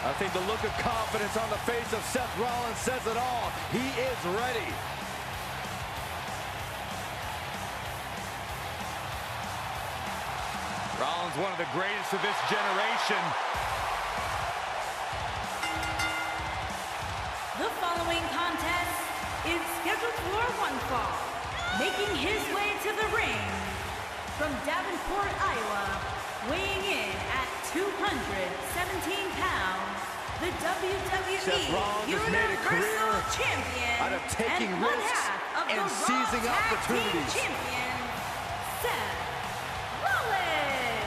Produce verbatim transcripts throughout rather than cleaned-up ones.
I think the look of confidence on the face of Seth Rollins says it all. He is ready. Rollins, one of the greatest of this generation. The following contest is scheduled for one fall. Making his way to the ring from Davenport, Iowa, weighing in at two hundred seventeen pounds, the W W E Universal Champion out of taking and one risks half of and the seizing Raw Tag opportunities. Team Champion, Seth Rollins.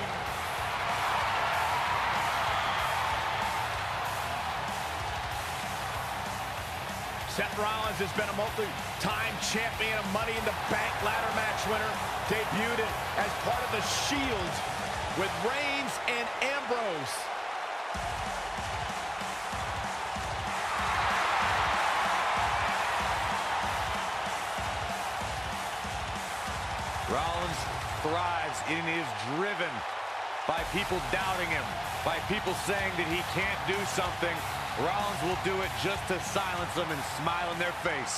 Seth Rollins has been a multi-time champion, a Money in the Bank ladder match winner. Debuted it as part of the Shield with Reigns and Ambrose. Rollins thrives and is driven by people doubting him, by people saying that he can't do something. Rollins will do it just to silence them and smile in their face.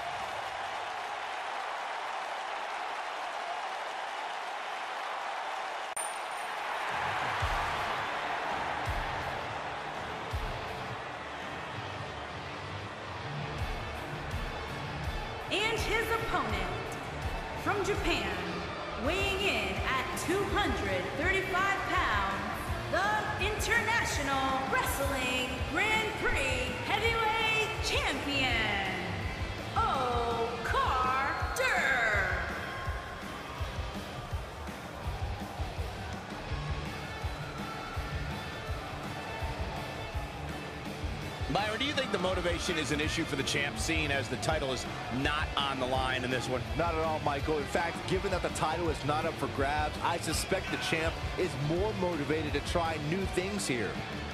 And his opponent from Japan, weighing in at two hundred thirty-five pounds, the International Wrestling Grand Prix Heavyweight Champion, Okada. Byron, do you think the motivation is an issue for the champ, seeing as the title is not on the line in this one? Not at all, Michael. In fact, given that the title is not up for grabs, I suspect the champ is more motivated to try new things here.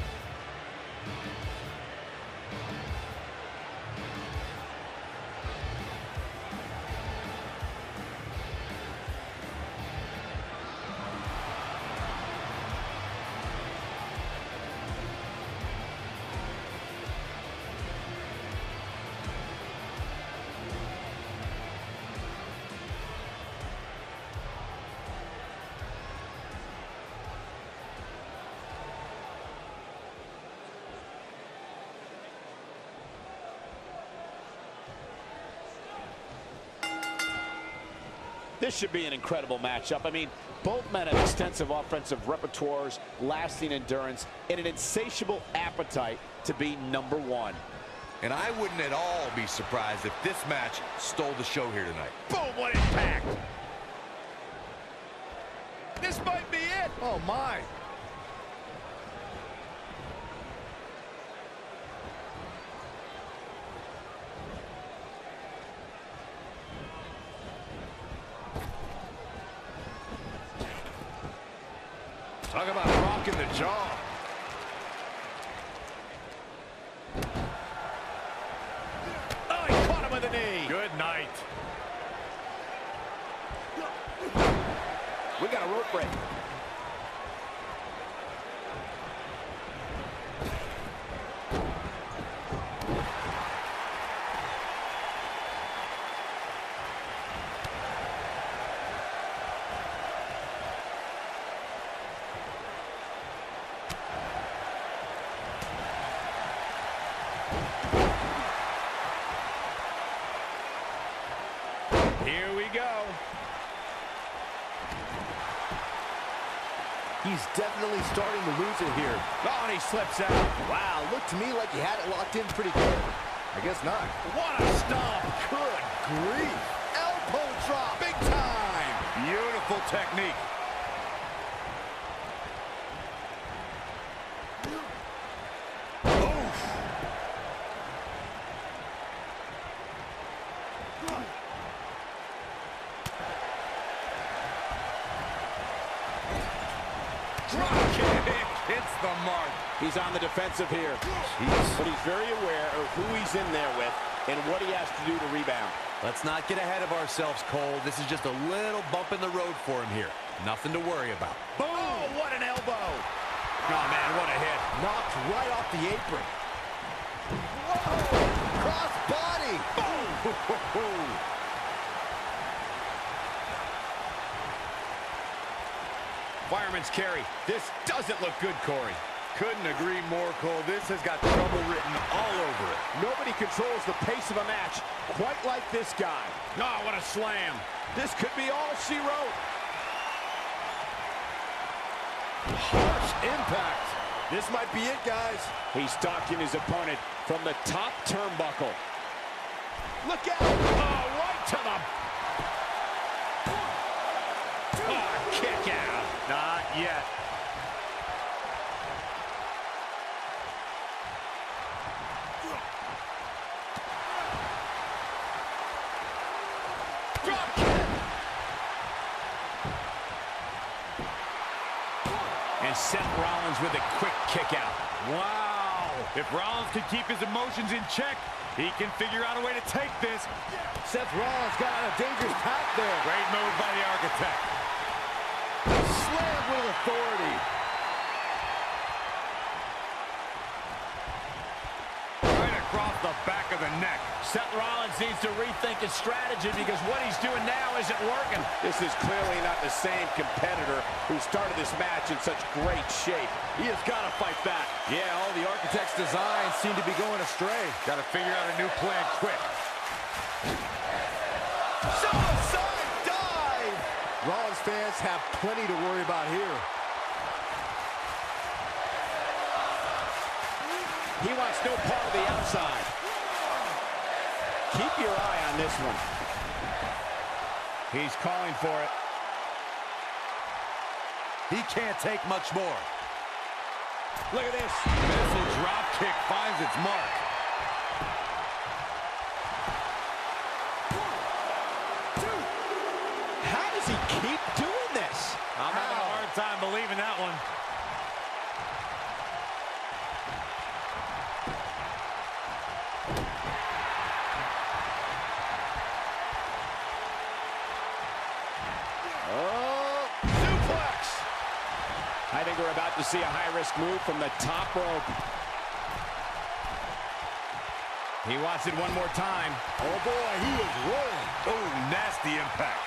This should be an incredible matchup. I mean, both men have extensive offensive repertoires, lasting endurance, and an insatiable appetite to be number one. And I wouldn't at all be surprised if this match stole the show here tonight. Boom, what impact! This might be it! Oh, my! Talk about rocking the jaw. Oh, he caught him with a knee. Good night. We got a rope break. Here we go. He's definitely starting to lose it here. Oh, and he slips out. Wow, looked to me like he had it locked in pretty good. I guess not. What a stomp. Good grief. Elbow drop. Big time. Beautiful technique. Drop kick hits the mark. He's on the defensive here. Jeez. But he's very aware of who he's in there with and what he has to do to rebound. Let's not get ahead of ourselves, Cole. This is just a little bump in the road for him here. Nothing to worry about. Boom! Oh, what an elbow. Oh, man, what a hit. knocked right off the apron. Whoa! Cross body! Boom! Fireman's carry. This doesn't look good, Corey. Couldn't agree more, Cole. This has got trouble written all over it. Nobody controls the pace of a match quite like this guy. Oh, what a slam. This could be all she wrote. Harsh impact. This might be it, guys. He's stalking his opponent from the top turnbuckle. Look out! Oh, right to the... Oh, kick out. Not yet. Drop kick! And Seth Rollins with a quick kick out. Wow. If Rollins can keep his emotions in check, he can figure out a way to take this. Seth Rollins got on a dangerous path there. Great move by the architect. Slammed with authority. Right across the back of the neck. Seth Rollins needs to rethink his strategy because what he's doing now isn't working. This is clearly not the same competitor who started this match in such great shape. He has got to fight back. Yeah, all the architect's designs seem to be going astray. Got to figure out a new plan quick. Suicide dive! Rollins fans have plenty to worry about here. He wants no part of the outside. Keep your eye on this one. He's calling for it. He can't take much more. Look at this. Missile drop kick finds its mark. How does he keep doing this? I'm having a hard time believing that one. Oh, suplex! I think we're about to see a high-risk move from the top rope. He wants it one more time. Oh boy, he is rolling. Oh, nasty impact.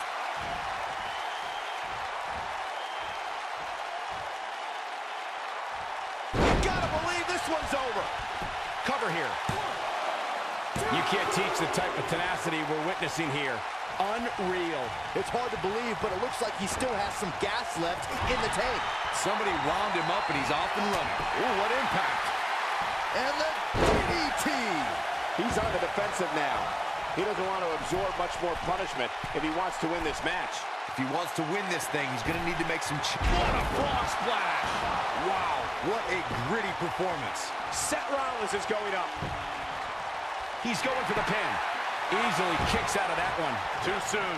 Gotta believe this one's over. Cover here. You can't teach the type of tenacity we're witnessing here. Unreal. It's hard to believe, but it looks like he still has some gas left in the tank. Somebody wound him up and he's off and running. Ooh, what impact. And the D D T. He's on the defensive now. He doesn't want to absorb much more punishment if he wants to win this match. If he wants to win this thing, he's going to need to make some... What a frog splash! Wow, what a gritty performance. Seth Rollins is going up. He's going for the pin. Easily kicks out of that one. Too soon.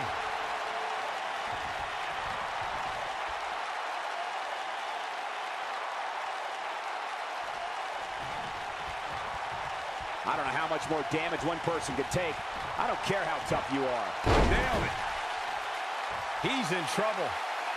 I don't know how much more damage one person could take. I don't care how tough you are. Nailed it. He's in trouble.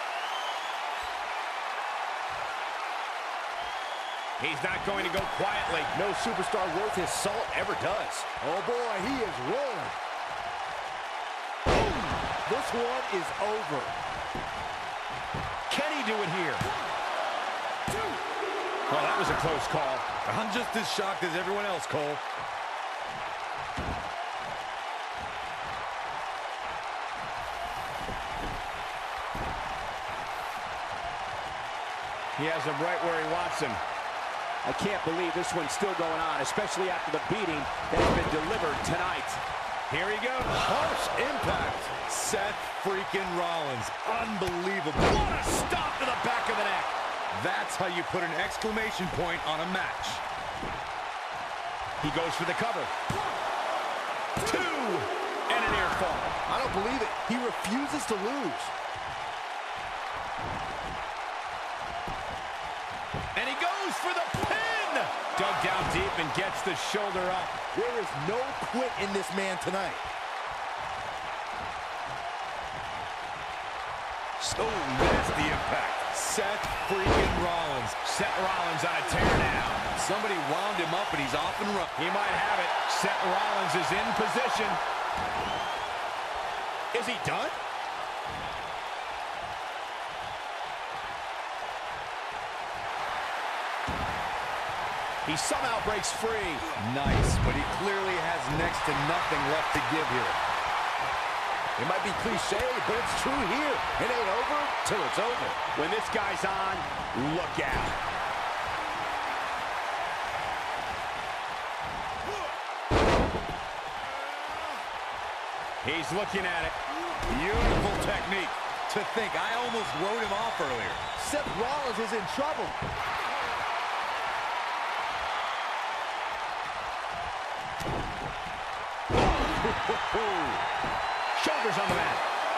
He's not going to go quietly. No superstar worth his salt ever does. Oh boy, he is rolling. Boom! This one is over. Can he do it here? Well, that was a close call. I'm just as shocked as everyone else, Cole. He has him right where he wants him. I can't believe this one's still going on, especially after the beating that has been delivered tonight. Here he goes. Harsh impact. Seth freaking Rollins. Unbelievable. What a stop to the back of the neck. That's how you put an exclamation point on a match. He goes for the cover. Two, and an air fall. I don't believe it. He refuses to lose. And he goes for the pin. Dug down deep and gets the shoulder up. There is no quit in this man tonight. So nasty impact. Seth freaking Rollins. Seth Rollins on a tear now. Somebody wound him up and he's off and running. He might have it. Seth Rollins is in position. Is he done? He somehow breaks free. Nice, but he clearly has next to nothing left to give here. It might be cliche, but it's true here. It ain't over till it's over. When this guy's on, look out. He's looking at it. Beautiful technique. To think, I almost wrote him off earlier. Seth Rollins is in trouble. Shoulders on the mat.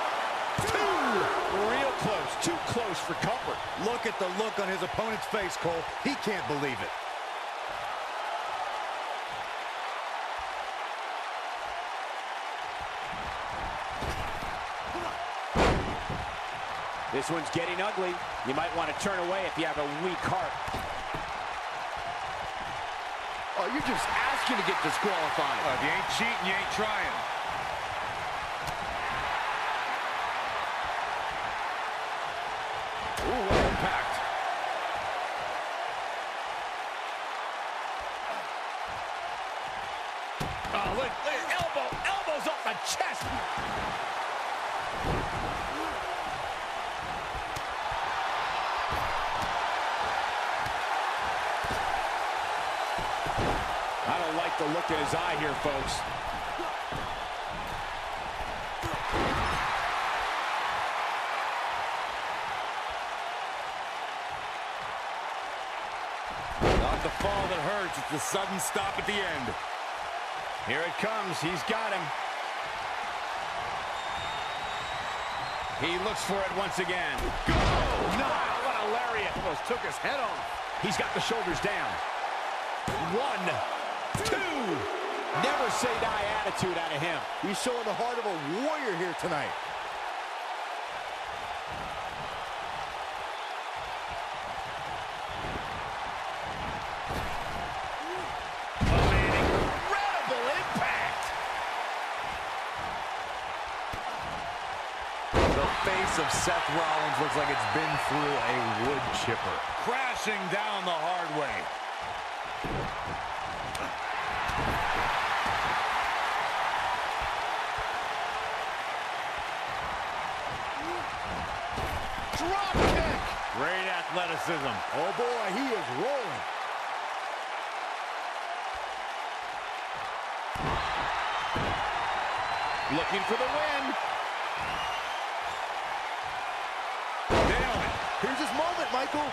Two. Real close. Too close for comfort. Look at the look on his opponent's face, Cole. He can't believe it. This one's getting ugly. You might want to turn away if you have a weak heart. Oh, you're just asking to get disqualified. Well, if you ain't cheating, you ain't trying. Ooh, what impact. Oh, look, look, elbow, elbows off the chest. I don't like the look in his eye here, folks. Not the fall that hurts, it's the sudden stop at the end. Here it comes, he's got him. He looks for it once again. Go! No, what a lariat. Almost took his head off. He's got the shoulders down. One, two. Never say die attitude out of him. He's showing the heart of a warrior here tonight. Oh, man, incredible impact. The face of Seth Rollins looks like it's been through a wood chipper. Crashing down the hard way. Drop kick. Great athleticism. Oh, boy, he is rolling. Looking for the win. Damn it. Here's his moment, Michael.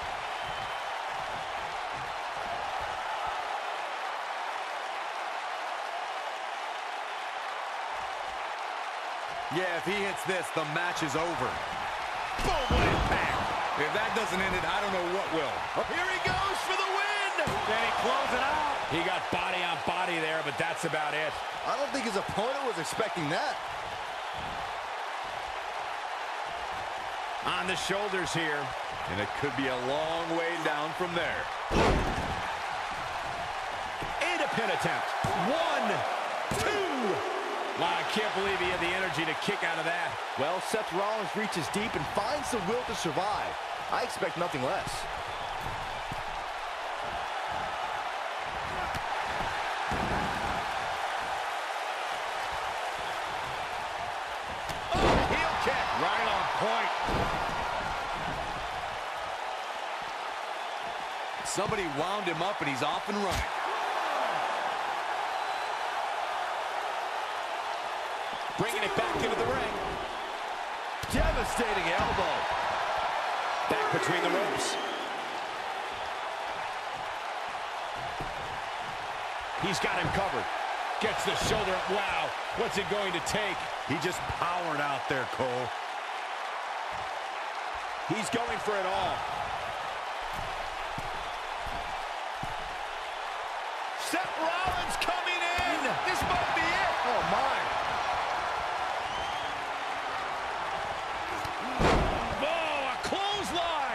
Yeah, if he hits this, the match is over. Boom, what impact. If that doesn't end it, I don't know what will. Here he goes for the win. Then he close it out. He got body on body there, but that's about it. I don't think his opponent was expecting that. On the shoulders here. And it could be a long way down from there. And a pin attempt. One, two. Wow, I can't believe he had the energy to kick out of that. Well, Seth Rollins reaches deep and finds the will to survive. I expect nothing less. Oh, heel kick. Right on point. Somebody wound him up and he's off and running. Bringing it back into the ring. Devastating elbow. Back between the ropes. He's got him covered. Gets the shoulder up. Wow, what's it going to take? He just powered out there, Cole. He's going for it all. Seth Rollins coming in. This might be it. Oh, my. Oh, a clothesline.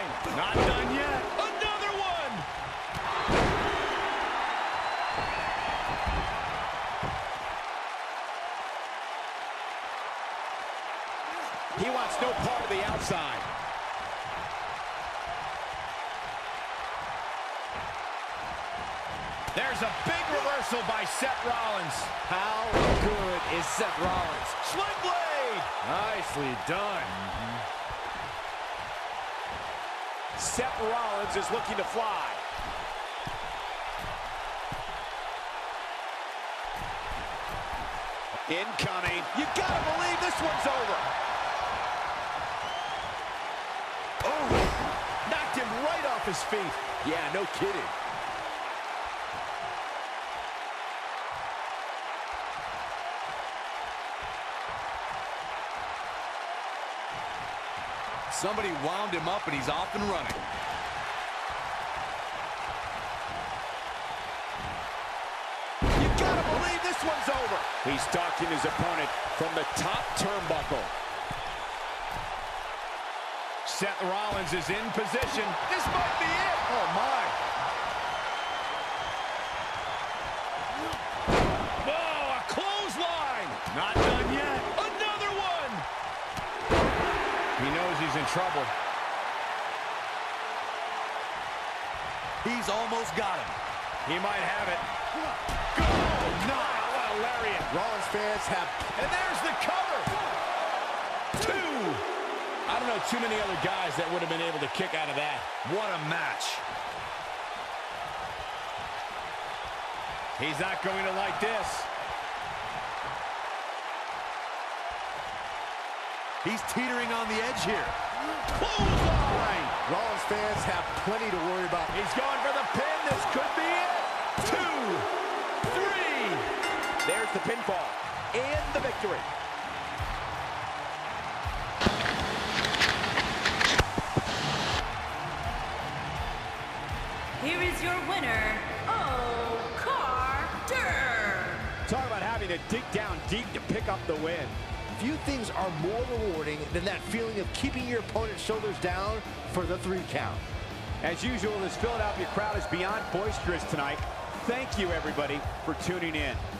There's a big reversal by Seth Rollins. How good is Seth Rollins? Sling blade! Nicely done. Mm-hmm. Seth Rollins is looking to fly. Incoming. You gotta believe this one's over. Oh, knocked him right off his feet. Yeah, no kidding. Somebody wound him up, and he's off and running. You gotta believe this one's over. He's stalking his opponent from the top turnbuckle. Seth Rollins is in position. This might be it. Oh, my. Oh, a clothesline. Not done yet. Another one. He knows he's in trouble. He's almost got him. He might have it. Go! No! What a lariat. Rollins fans have... And there's the cover. Two. I don't know too many other guys that would have been able to kick out of that. What a match. He's not going to like this. He's teetering on the edge here. Clothesline! Rollins fans have plenty to worry about. He's going for the pin. This could be it. Two. Three. There's the pinfall and the victory. Here is your winner, Okada. Talk about having to dig down deep to pick up the win. Few things are more rewarding than that feeling of keeping your opponent's shoulders down for the three count. As usual, this Philadelphia crowd is beyond boisterous tonight. Thank you, everybody, for tuning in.